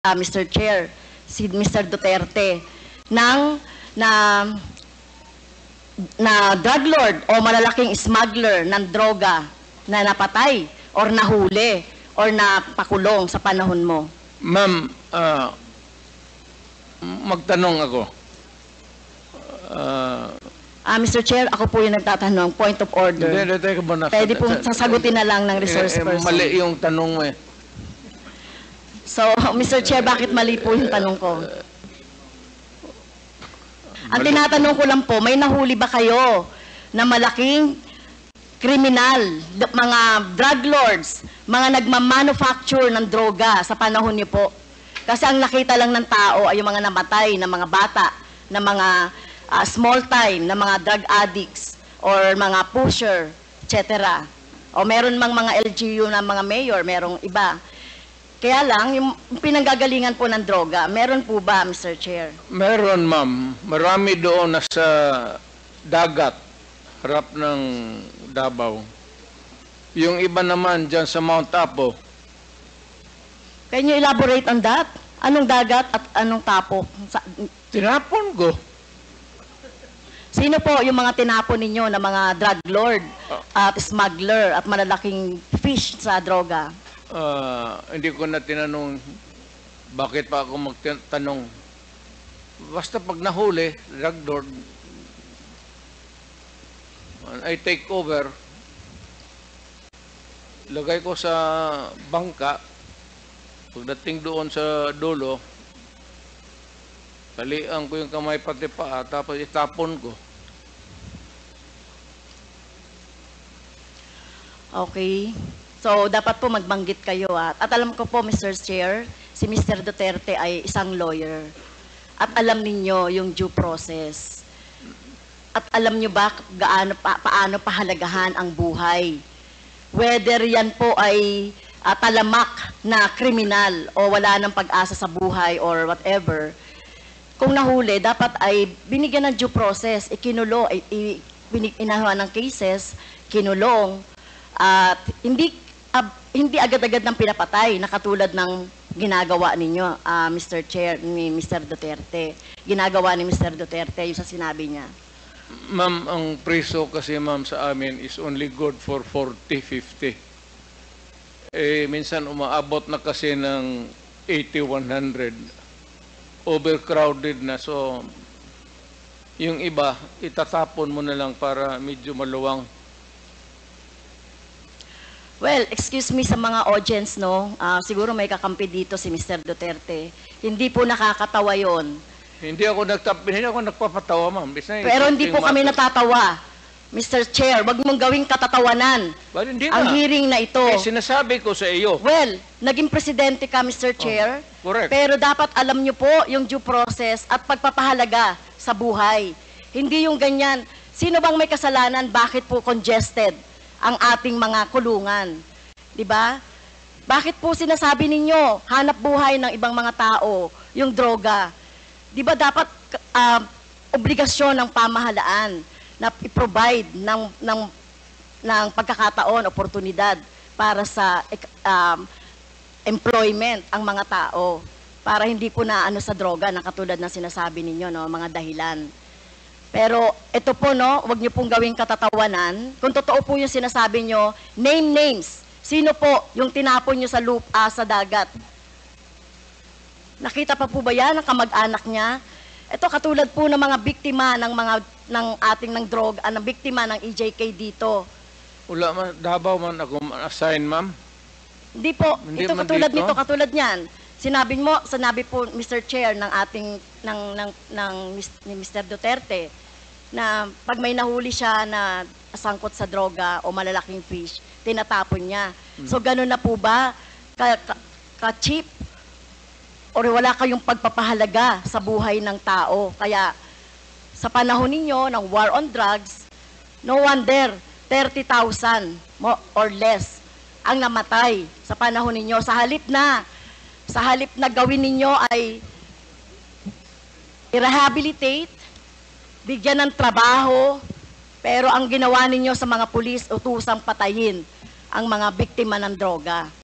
Mr. Chair, si Mr. Duterte, ng na drug lord o malalaking smuggler ng droga na napatay or nahuli or napakulong sa panahon mo? Ma'am, magtanong ako. Mr. Chair, ako po yung nagtatanong. Point of order. Teka muna. Pwede po sasagutin na lang ng resource person. Mali yung tanong mo eh. So, Mr. Chair, bakit mali po yung tanong ko? Ang tinatanong ko lang po, may nahuli ba kayo na malaking kriminal, mga drug lords, mga nagmamanufacture ng droga sa panahon niyo po? Kasi ang nakita lang ng tao ay yung mga namatay na mga bata, na mga small time, na mga drug addicts, or mga pusher, etc. O meron mang mga LGU na mga mayor, merong iba. Kaya lang, yung pinanggagalingan po ng droga, meron po ba, Mr. Chair? Meron, ma'am. Marami doon nasa dagat, harap ng Davao. Yung iba naman dyan sa Mount Apo. Can you elaborate on that? Anong dagat at anong tapo? Tinapon ko. Sino po yung mga tinapon ninyo na mga drug lord at smuggler at malalaking fish sa droga? Hindi ko na tinanong bakit pa ako magtanong. Basta pag nahuli, drug lord, I take over, lagay ko sa bangka, pagdating doon sa dulo, talian ko yung kamay pati paa, tapos itapon ko. Okay. So, dapat po magbanggit kayo. At alam ko po, Mr. Chair, si Mr. Duterte ay isang lawyer. At alam ninyo yung due process. At alam nyo ba paano pahalagahan ang buhay? Whether yan po ay talamak na kriminal o wala ng pag-asa sa buhay or whatever, kung nahuli, dapat ay binigyan ng due process, ikinulo, inahawa ng cases, kinulong, at hindi agad-agad ng pinapatay na katulad ng ginagawa ninyo, Mr. Chair, ni Mr. Duterte. Ginagawa ni Mr. Duterte yung sa sinabi niya. Ma'am, ang preso kasi ma'am sa amin is only good for 40, 50. Minsan umaabot na kasi ng 80, 100. Overcrowded na. So, yung iba, itatapon mo na lang para medyo maluwang. Well, excuse me sa mga audience, no? Siguro may kakampi dito si Mr. Duterte. Hindi po nakakatawa yon. Hindi ako nagpapatawa, ma'am. Pero hindi po kami natatawa. Mr. Chair, wag mong gawing katatawanan ang hearing na ito. Sinasabi ko sa iyo. Well, naging presidente ka, Mr. Chair. Correct. Pero dapat alam niyo po yung due process at pagpapahalaga sa buhay. Hindi yung ganyan. Sino bang may kasalanan? Bakit po congested ang ating mga kulungan? 'Di ba? Bakit po sinasabi ninyo hanap buhay ng ibang mga tao yung droga? 'Di ba dapat obligasyon ng pamahalaan na i-provide ng pagkakataon, oportunidad para sa employment ang mga tao para hindi po na ano sa droga na katulad ng sinasabi ninyo, no, mga dahilan. Pero ito po, no, wag niyo pong gawing katatawanan. Kung totoo po yung sinasabi niyo, name names. Sino po yung tinapon niyo sa sa dagat? Nakita pa po ba yan ng kamag-anak niya? Ito katulad po ng mga biktima ng ating droga, ng biktima ng EJK dito. Wala man, Davao man ako assign, ma'am. Hindi po. Hindi ito katulad nito, katulad niyan. Sinabi po Mr. Chair ng ating ni Mr. Duterte na pag may nahuli siya na sangkot sa droga o malalaking fish, tinatapon niya. So gano'n na po ba ka-cheap? Or wala kayong pagpapahalaga sa buhay ng tao? Kaya sa panahon ninyo ng war on drugs, no wonder 30,000 or less ang namatay sa panahon ninyo. Sa halip na gawin ninyo ay i-rehabilitate, bigyan ng trabaho, pero ang ginawa ninyo sa mga pulis, utusang patayin ang mga biktima ng droga.